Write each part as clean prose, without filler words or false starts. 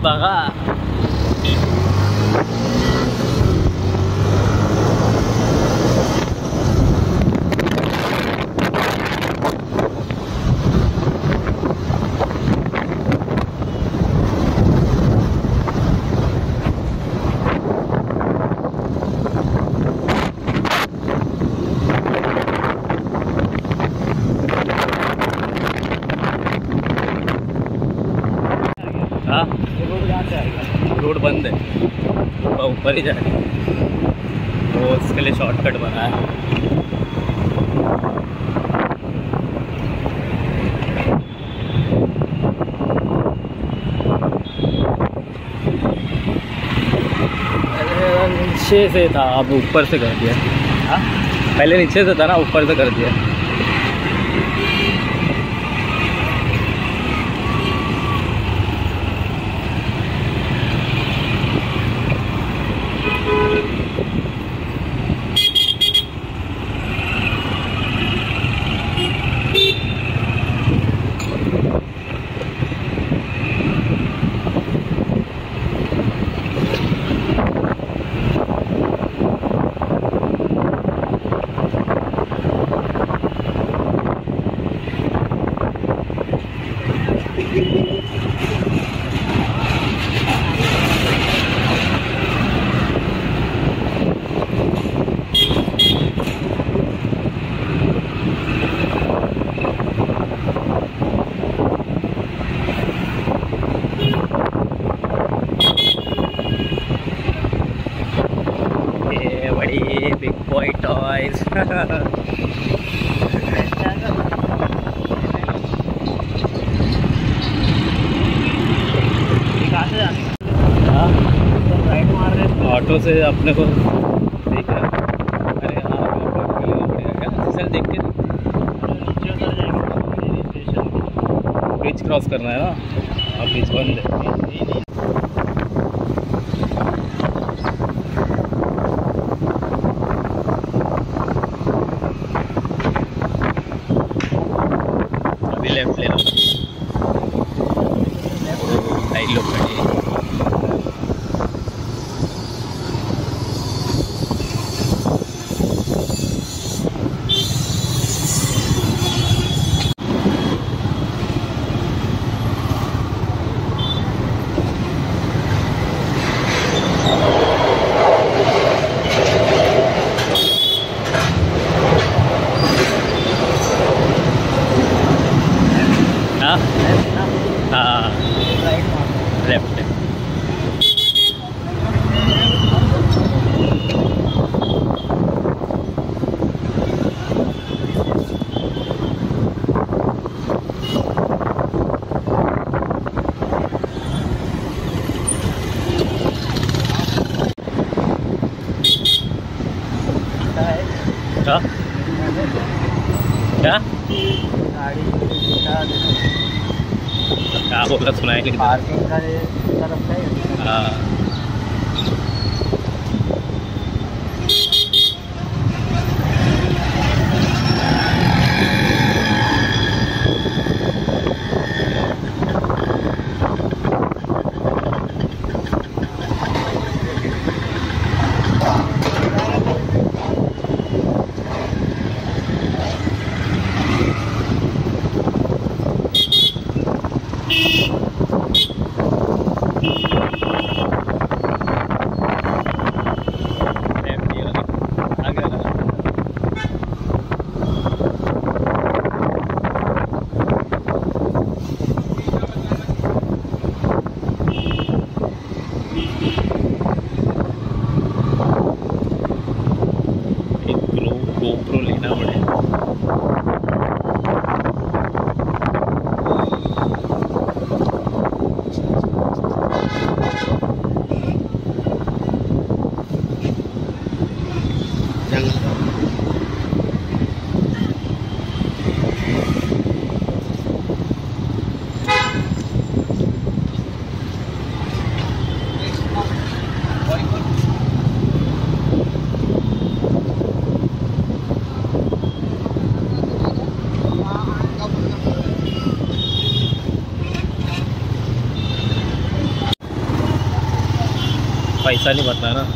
बघा. हाँ रोड बंद है, ऊपर ही जाए तो उसके लिए शॉर्टकट बना है. नीचे से था, अब ऊपर से कर दिया. हाँ पहले नीचे से था ना, ऊपर से कर दिया. Big boy toys. ऑटो से अपने को देख रहा. अरे हाँ बढ़िया सर, देख के नीचे उतर जाएंगे. ब्रिज क्रॉस करना है ना, अब ब्रिज बंद है. लेफ्ट ले लो, ढाई लोग खड़े. हाँ लेफ्ट. क्या क्या बोला सुना है? पार्किंग का तरफ है. हाँ पैसा नहीं भरना ना।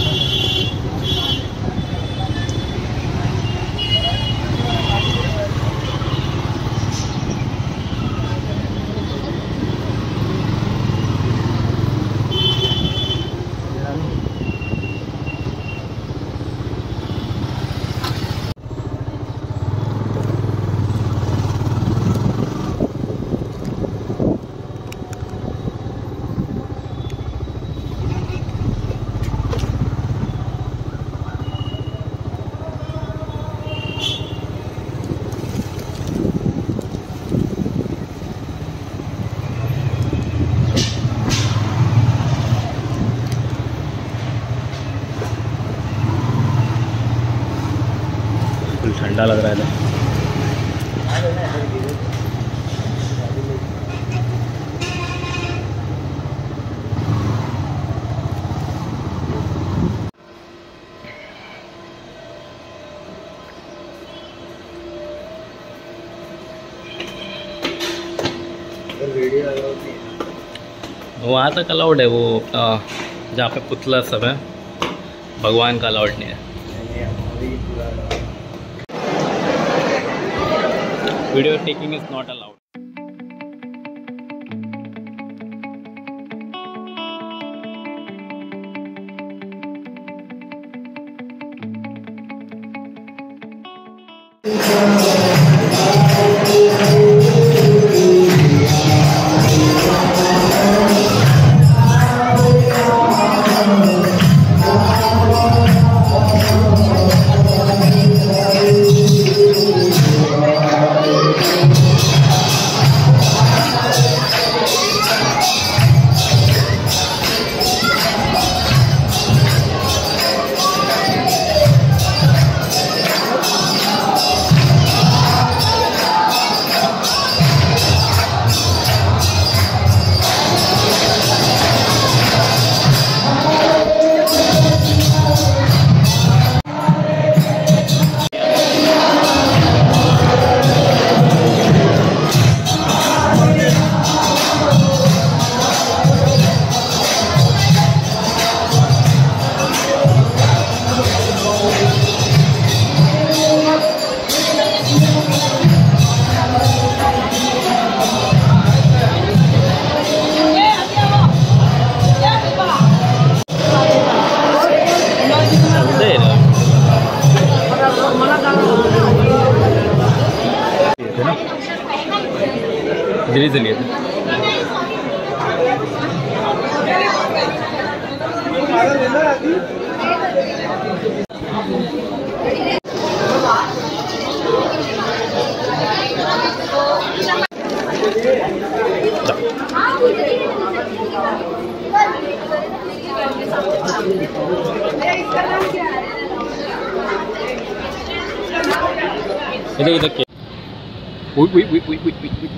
ठंडा लग रहा है। वहाँ तक अलाउड है, वो जहाँ पे पुतला सब है, भगवान का अलाउड नहीं है। Video taking is not allowed. धीरे चलिए। इधर इधर के wait.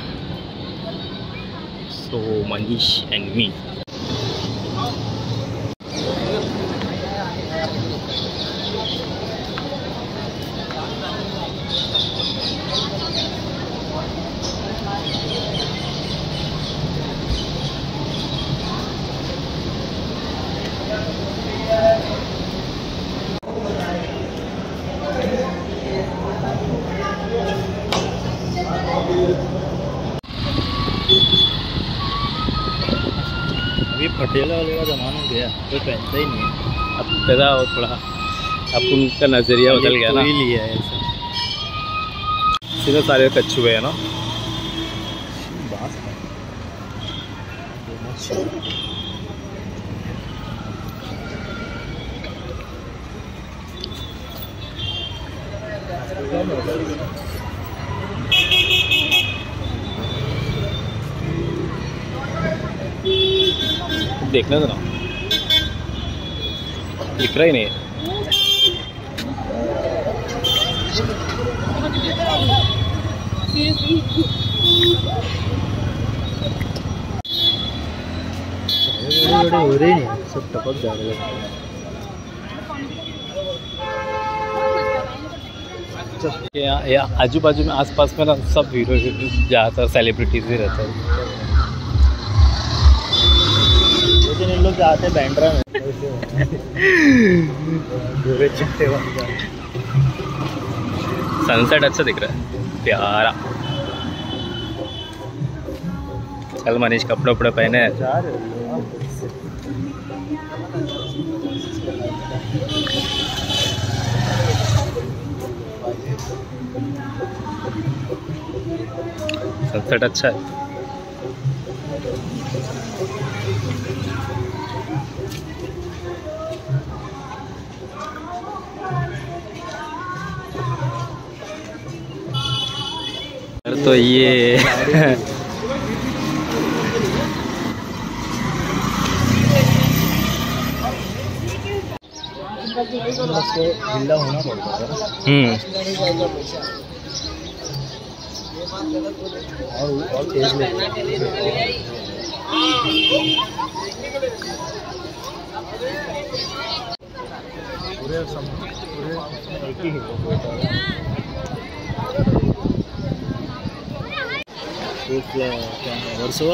So Manish and me. अभी पटेला वाले का जमाना गया, कोई पहनता ही नहीं है। अब पैदा हो थोड़ा, अब उनका नज़रिया बदल गया ना। लिया है ऐसा, सीधे सारे कच्छुए है ना। देखने दो ना, दिख रहा ही नहीं है। बड़े हो रहे नहीं, सब टपक जा रहे हैं। यहाँ आजू बाजू में आसपास में ना सब हीरो ज़्यादातर सेलिब्रिटीज ही रहते हैं। लोग जाते हैं बैंड्रा में पूरे चिट्टे सनसेट अच्छा दिख रहा है, प्यारा। चल मनीष, कपड़े उपड़े पहने। सनसेट अच्छा है। तो ये ढीला होना पड़ता है। और तेज पूरे एक ही वर्षवा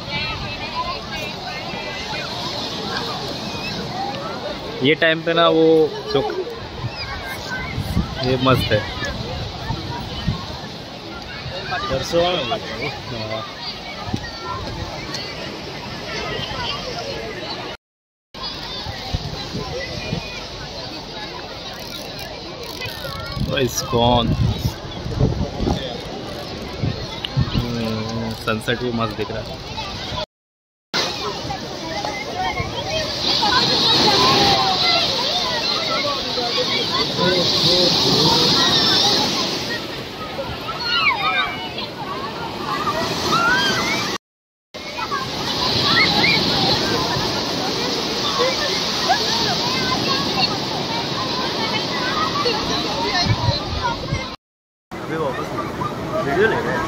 ये टाइम पे ना वो जो ये मस्त है। वर्षवा इस्कॉन सनसेट भी मस्त दिख रहा है। अभी वापस वीडियो ले रहे हैं।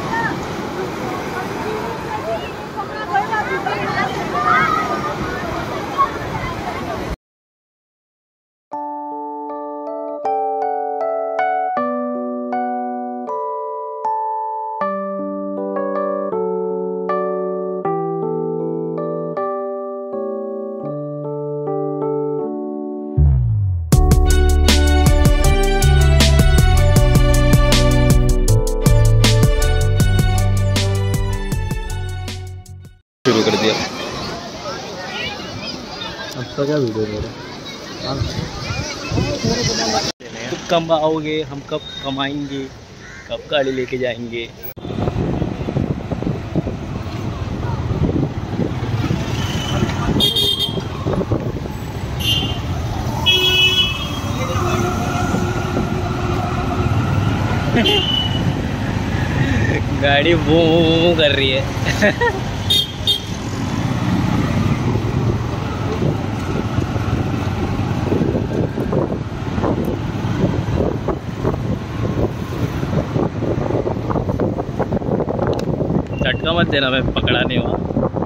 शुरू कर दिया। अब तो क्या वीडियो ले रहे हैं? कब कमाओगे, हम कब कमाएंगे, कब गाड़ी लेके जाएंगे। गाड़ी वो कर रही है। झटका मत देना, मैं पकड़ा नहीं हुआ।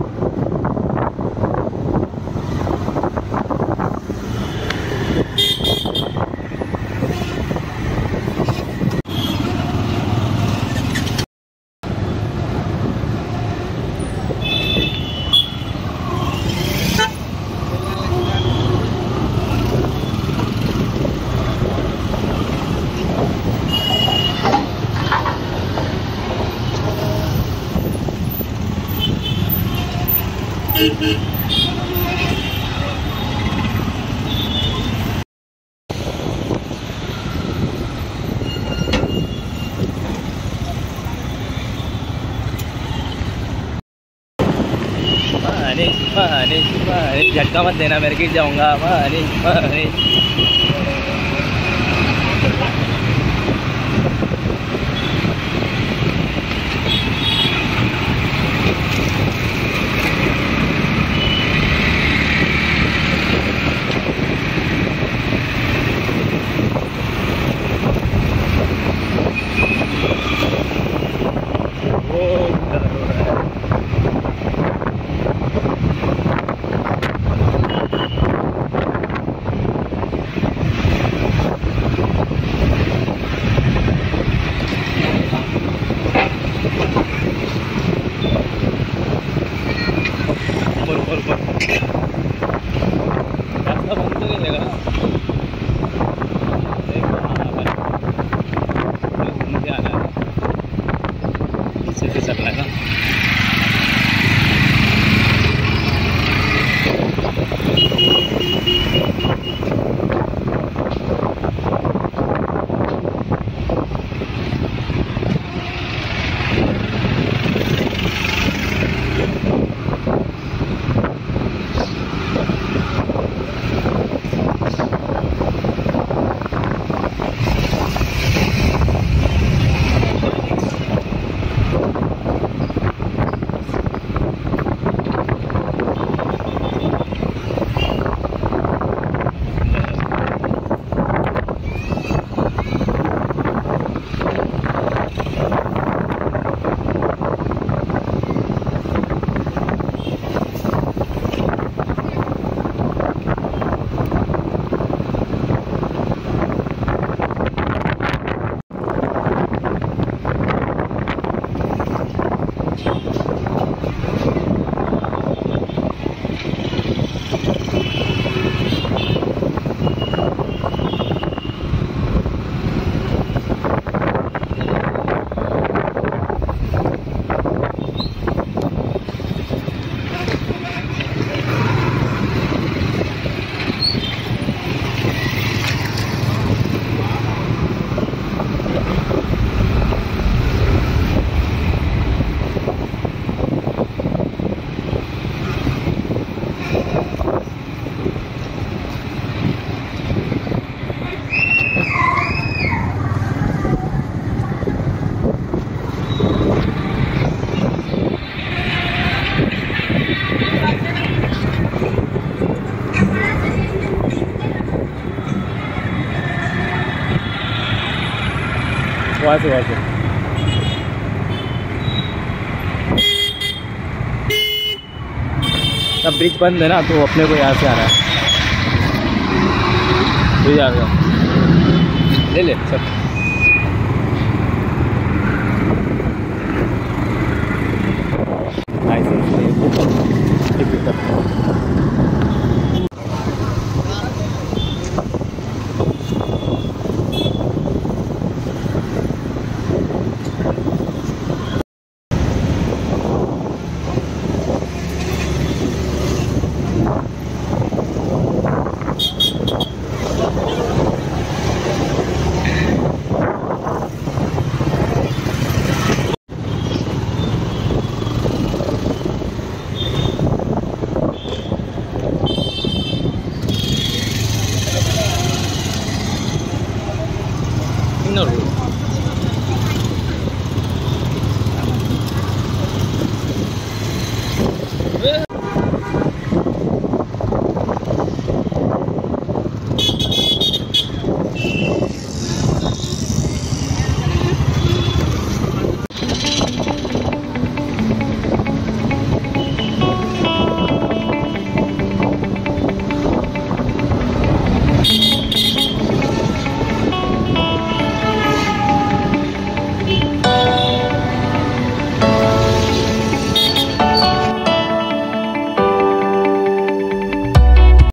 झटका मत देना, मेरे गिर जाऊंगा। सीधे चलना है ना। वहाँ से अब ब्रिज बंद है ना, तो अपने को यहाँ से आ रहा है। ब्रिज आ गया, ले ले सब।